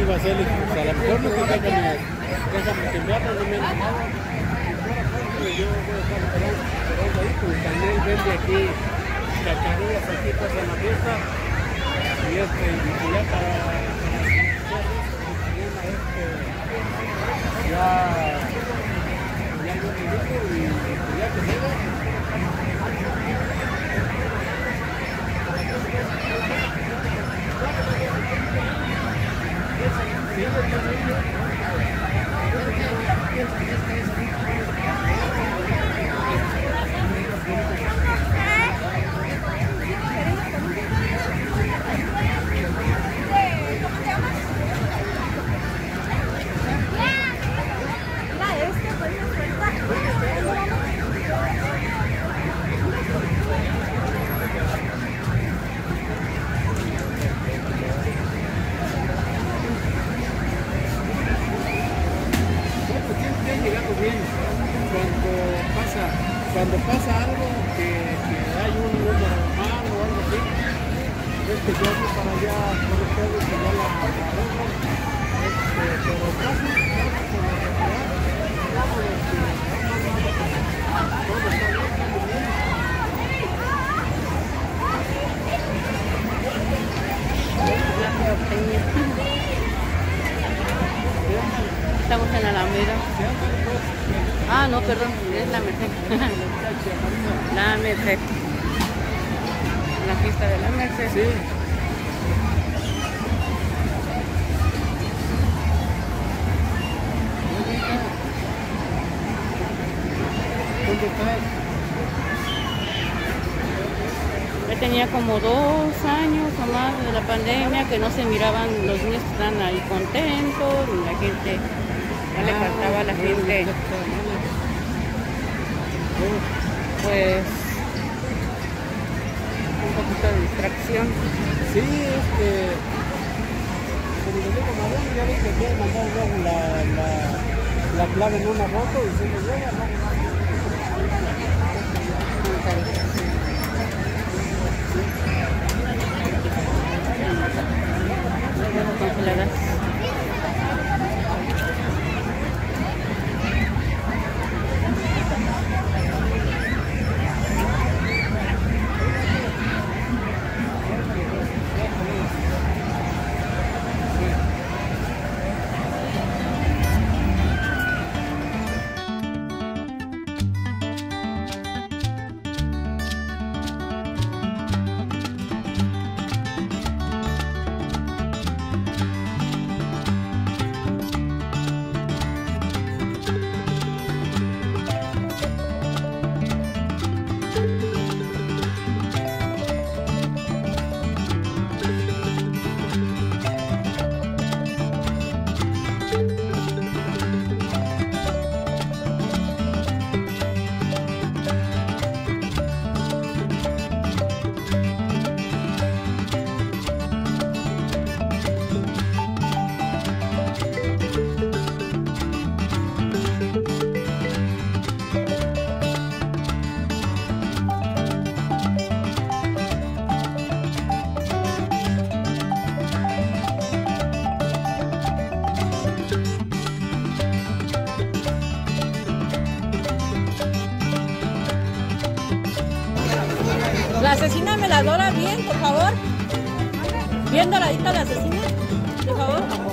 iba a ser, pues a lo mejor no te déjame cambiarlo, no me han llamado. Yo voy a estar esperando ahí, pues también vende aquí chacharillas aquí pues en la fiesta. Y ya para ya yo te digo y ya que llega. Cuando pasa algo que hay un número malo o algo así, es que yo voy para allá con ustedes que ya la arreglan, pero casi con la realidad, todo está bien. Estamos en la Alameda. Ah, no, perdón, es la Merced. La Merced. La fiesta de la Merced. Sí. ¿Dónde estás? Ya tenía como 2 años o más de la pandemia que no se miraban, los niños están ahí contentos, y la gente, ya le faltaba a la gente, pues, un poquito de distracción. Sí, como le digo, Mariano, ya ves que quiere mandar luego la clave en una foto y se lo llega, ¿no? Congeladas. La asesina me la dora bien, por favor. Bien doradita la asesina, por favor.